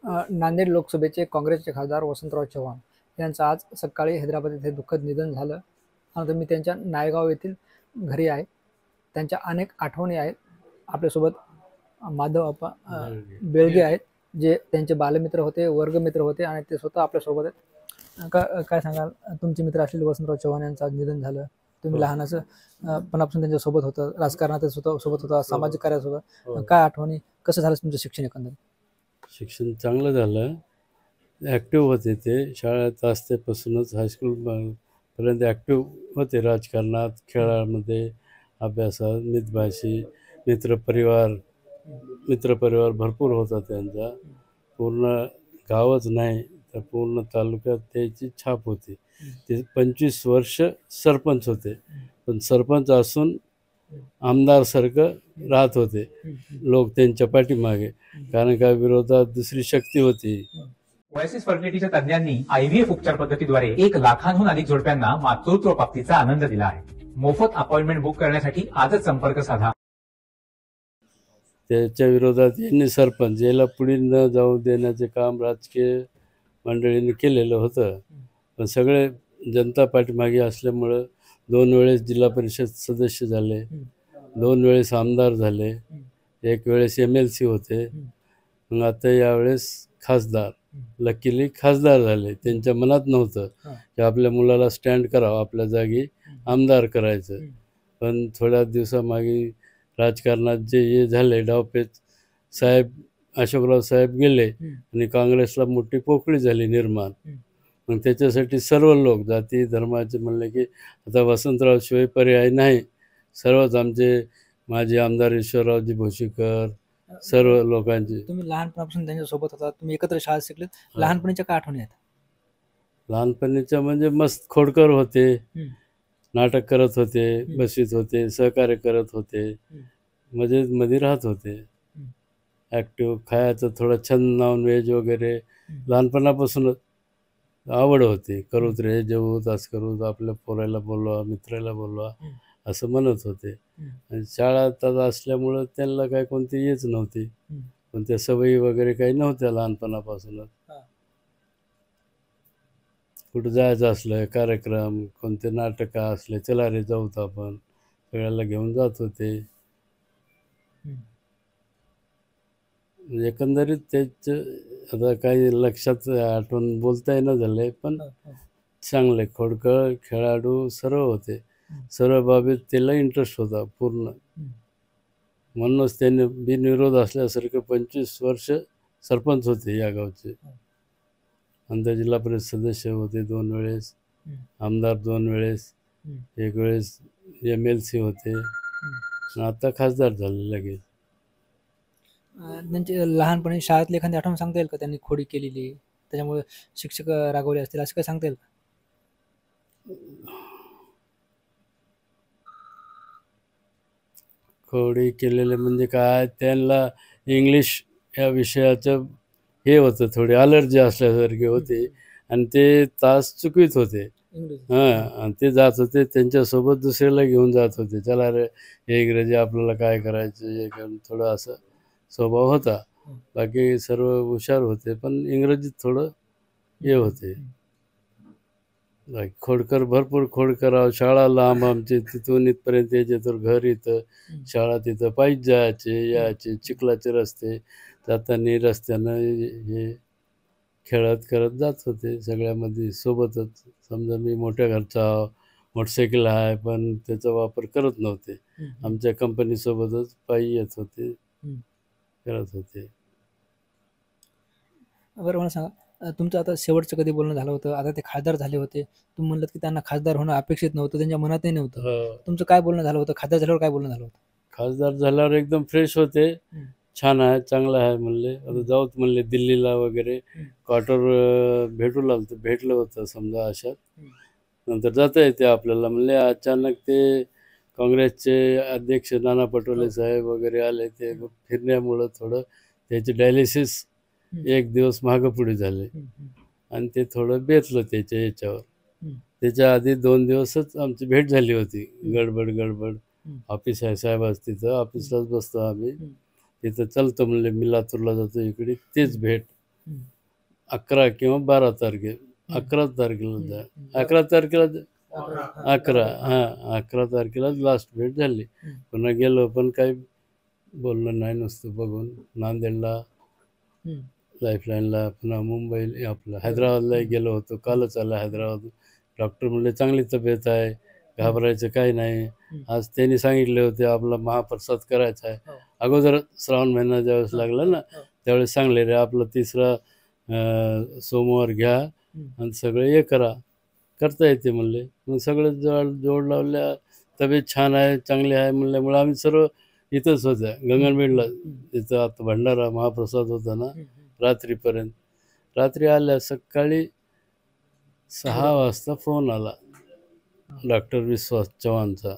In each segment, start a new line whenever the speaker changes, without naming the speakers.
नांदेड लोकसभेचे काँग्रेसचे खासदार वसंतराव चव्हाण यांचं आज सकाळी हैदराबाद येथे दुःखद निधन झालं. आता मी त्यांच्या नायगाव येथील घरी आहे. त्यांच्या अनेक आठवणी आहेत. आपल्यासोबत माधव आप्पा बेळगे आहेत, जे त्यांचे बालमित्र होते, वर्गमित्र होते आणि ते स्वतः आपल्यासोबत आहेत. काय सांगाल, तुमचे मित्र असलेले वसंतराव चव्हाण यांचं आज निधन झालं. तुम्ही लहानाचं पणापासून त्यांच्यासोबत होतं, राजकारणात सोबत होता, सामाजिक कार्यासोबत. काय आठवणी, कसं झालं तुमचं शिक्षण एकंदरीत?
शिक्षण चांगलं झालं. ॲक्टिव्ह होते ते. शाळेत असतेपासूनच हायस्कूल पर्यंत ॲक्टिव्ह होते. राजकारणात, खेळामध्ये, अभ्यासात, मितभाषी, मित्रपरिवार भरपूर होता त्यांचा. पूर्ण गावच नाही तर पूर्ण तालुक्यात त्याची छाप होती. ते 25 वर्ष सरपंच होते, पण सरपंच असून आमदारसारखं राहत होते लोक त्यांच्या पाठीमागे, कारण का विरोधात दुसरी शक्ती होती.
ओएसिस फर्टिलिटीच्या तज्ञांनी आयव्हीएफ उपचार पद्धतीद्वारे 1 लाखांहून अधिक जोडप्यांना मातृत्व प्राप्तीचा आनंद दिला आहे. मोफत अपॉइंटमेंट बुक करण्यासाठी आजच संपर्क साधा.
त्याच्या विरोधात यांनी सरपंच याला पुढे न जाऊ देण्याचे काम राजकीय मंडळींनी केलेलं होतं. पण सगळे जनता पाठीमागे असल्यामुळं 2 वेळेस जिल्हा परिषद सदस्य झाले, 2 वेळेस आमदार झाले, 1 वेळेस MLC होते, मग आता यावेळेस खासदार. लकीली खासदार झाले. त्यांच्या मनात नव्हतं की आपल्या मुलाला स्टँड करावं, आपल्या जागी आमदार करायचं. पण थोड्या दिवसामागे राजकारणात जे हे झाले डावपेच, अशोकराव साहेब गेले आणि काँग्रेसला मोठी पोकळी झाली निर्माण. मग त्याच्यासाठी सर्व लोक जाती धर्माचे म्हणले की आता वसंतराव शिवाय पर्याय नाही. सर्वच आमचे माजी आमदार ईश्वररावजी भोशीकर, सर्व लोकांची.
तुम्ही लहानपणापासून त्यांच्यासोबत होता, तुम्ही एकत्र शाळेत शिकलेत. लहानपणीच्या काय आठवणी आहेत?
लहानपणीच्या म्हणजे मस्त खोडकर होते, नाटक करत होते, बसवीत होते, सहकार्य करत होते, मध्ये राहत होते. ॲक्टिव्ह, खायचं थोडं छंद, नॉन व्हेज वगैरे लहानपणापासूनच आवड होती. करूत रे जेवू, तास करू, आपल्या पोरायला बोलवा, मित्राला बोलवा असं म्हणत होते. आणि शाळेत असल्यामुळं त्यांना काय कोणती हेच नव्हती, कोणत्या सवयी वगैरे काही नव्हत्या लहानपणापासूनच. कुठं जायचं असलं कार्यक्रम, कोणते नाटकं असले, चला रे जाऊत आपण, सगळ्याला घेऊन जात होते. एकंदरीत त्याचं आता काही लक्षात आठवण बोलता येणं झालंय, पण चांगले खोडकर, खेळाडू सर्व होते. सर्व बाबीत त्याला इंटरेस्ट होता पूर्ण. म्हणूनच त्यांनी बिनविरोध असल्यासारखं 25 वर्ष सरपंच होते या गावचे. आमदार जिल्हा परिषद सदस्य होते 2 वेळेस, आमदार 2 वेळेस, 1 वेळेस MLC होते, आता खासदार झाले लगेच.
त्यांचे लहानपणी शाळेतली एखादी आठवण सांगता येईल का? त्यांनी खोडी केलेली, त्याच्यामुळे शिक्षक रागवले असतील, असं काय सांगता येईल का?
खोडी केलेले म्हणजे काय, त्यांना इंग्लिश या विषयाचं हे होतं, थोडी अलर्जी असल्यासारखे होते आणि ते तास चुकवीत होते. आणि ते जात होते त्यांच्यासोबत दुसऱ्याला घेऊन जात होते, चला रे हे इंग्रजी आपल्याला काय करायचं, हे थोडं असं स्वभाव होता. बाकी सर्व हुशार होते, पण इंग्रजीत थोडं हे होते. खोडकर, भरपूर खोडकर. शाळा लांब आमची, तिथून इथपर्यंत यायचे तर घर इथं, शाळा तिथं, पायीच जायचे यायचे, चिखलाचे रस्ते, जाताना रस्त्यानं हे खेळत करत जात होते सगळ्यामध्ये सोबतच. समजा मी मोठ्या घरचा मोटरसायकल आहे, पण त्याचा वापर करत नव्हते. आमच्या कंपनीसोबतच पायी येत होते, करत होते.
बरं, मला सांगा, तुमचं आता शेवटचं कधी बोलणं झालं होतं? आता ते खासदार झाले होते, तुम्ही म्हणलात की त्यांना खासदार होणं अपेक्षित नव्हतं, त्यांच्या मनातही नव्हतं. तुमचं काय बोलणं झालं होतं? खासदार झाल्यावर काय बोलणं झालं होतं?
खासदार झाल्यावर एकदम फ्रेश होते, छान आहे, चांगलं आहे म्हणले. आता जाऊत म्हणले दिल्लीला वगैरे, क्वार्टर भेटलं होतं समजा अशात. नंतर जाता येते आपल्याला म्हणले. अचानक ते काँग्रेसचे अध्यक्ष नाना पटोले साहेब वगैरे आले, ते फिरण्यामुळं थोडं त्याचे डायलिसिस 1 दिवस मागं पुढे झाले आणि ते थोडं बेतलं त्याच्या याच्यावर. त्याच्या आधी 2 दिवसच आमची भेट झाली होती, गडबड. ऑफिस आहे साहेबाच, तिथं ऑफिसलाच बसतो आम्ही. तिथं चलतं म्हणले, मी लातूरला जातो इकडे, तेच भेट 11 किंवा 12 तारखे 11 तारखेला 11 तारखेला 11 तारखेला लास्ट भेट झाली. पुन्हा गेलो पण काही बोलणं नाही, नुसतं बघून नांदेडला लाईफलाईनला, पुन्हा मुंबई आपलं हैदराबादलाही गेलो होतो. कालच आला हैदराबाद. डॉक्टर म्हणले चांगली तब्येत आहे, घाबरायचं काही नाही. आज त्यांनी सांगितले होते आपला महाप्रसाद करायचा आहे. अगोदर श्रावण महिना ज्यावेळेस लागला ना त्यावेळेस सांगले रे आपला 3रा सोमवार घ्या आणि सगळं हे करता येते म्हणले. मग सगळं जोड लावल्या. तब्येत छान आहे, चांगली आहे म्हणल्यामुळे आम्ही सर्व इथंच होत्या गंगनबेडला. तिथं आता भंडारा महाप्रसाद होता ना रात्रीपर्यंत. रात्री आल्या, सकाळी 6 वाजता फोन आला डॉक्टर विश्वास चव्हाणचा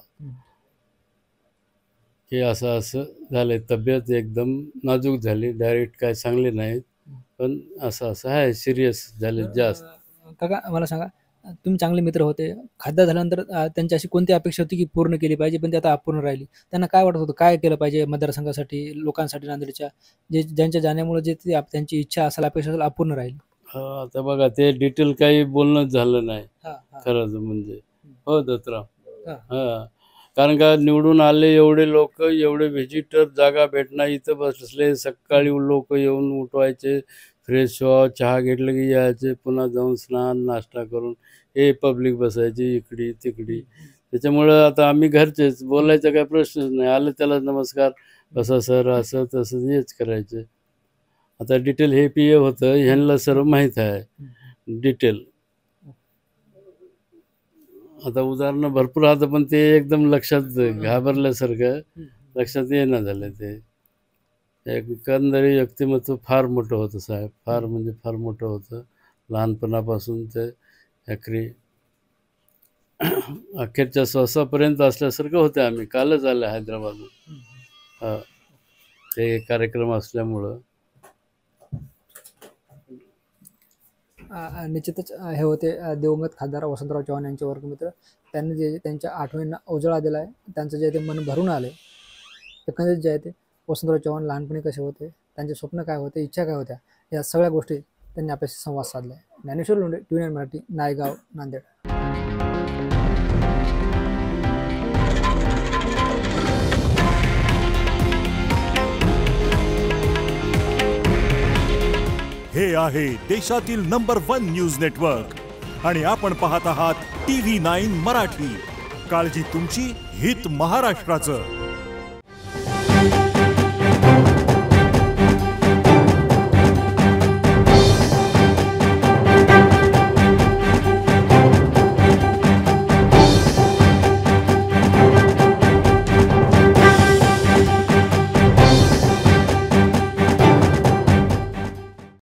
की असं असं झालंय, तब्येत एकदम नाजूक झाली, डायरेक्ट काय सांगले नाहीत पण असं असं आहे, सिरियस झाले जास्त.
काका मला सांगा, तुम्ही चांगले मित्र होते, खासदार झाल्यानंतर त्यांची अशी कोणती अपेक्षा होती की पूर्ण केली पाहिजे पण ती आता अपूर्ण राहिली? त्यांना काय वाटत होतं, काय केलं पाहिजे मतदारसंघासाठी, लोकांसाठी, नांदेडच्या जे ज्यांच्या जाण्यामुळे जे त्यांची इच्छा असेल, अपेक्षा असेल, अपूर्ण राहील?
आता बघा ते डिटेल काही बोलणंच झालं नाही खरंच म्हणजे. हो दत्तराव, कारण का निवडून आले एवढे लोक, एवढे व्हिजिटर, जागा भेटणार, इथं बसले, सकाळी लोक येऊन उठवायचे, फ्रेश व्हा, चहा घेतलं की यायचे, पुन्हा जाऊन स्नान नाश्ता करून हे पब्लिक बसायची इकडी तिकडी. त्याच्यामुळं आता आम्ही घरचेच, बोलायचा काही प्रश्नच नाही. आलं त्याला नमस्कार, बसा सर, असं तसं हेच करायचे. आता डिटेल हे PA होतं, ह्यांना सर्व माहीत आहे डिटेल. आता उदाहरणं भरपूर राहतं पण ते एकदम लक्षात घाबरल्यासारखं लक्षात येणं झालं. ते एकंदरीत व्यक्तिमत्व फार मोठं होतं साहेब, फार म्हणजे फार मोठं होतं. लहानपणापासून ते अखेरच्या श्वासापर्यंत असल्यासारखं होतं. आम्ही कालच आलं हैदराबादहून. ते कार्यक्रम असल्यामुळं
निश्चितच हे होते दिवंगत खासदार वसंतराव चव्हाण यांचे वर्गमित्र. त्यांनी जे त्यांच्या आठवणींना उजाळा दिला आहे, त्यांचं जे ते मन भरून आले. एकंदरीत जे आहे ते वसंतराव चव्हाण लहानपणी कसे होते, त्यांचे स्वप्न काय होते, इच्छा काय होत्या, या सगळ्या गोष्टी त्यांनी आपल्याशी संवाद साधला आहे. ज्ञानेश्वर लोंढे, TV9 मराठी, नायगाव, नांदेड.
हे आहे देशातील नंबर 1 न्यूज नेटवर्क आणि आपण पाहत आहात TV9 मराठी. काळजी तुमची, हित महाराष्ट्राचं.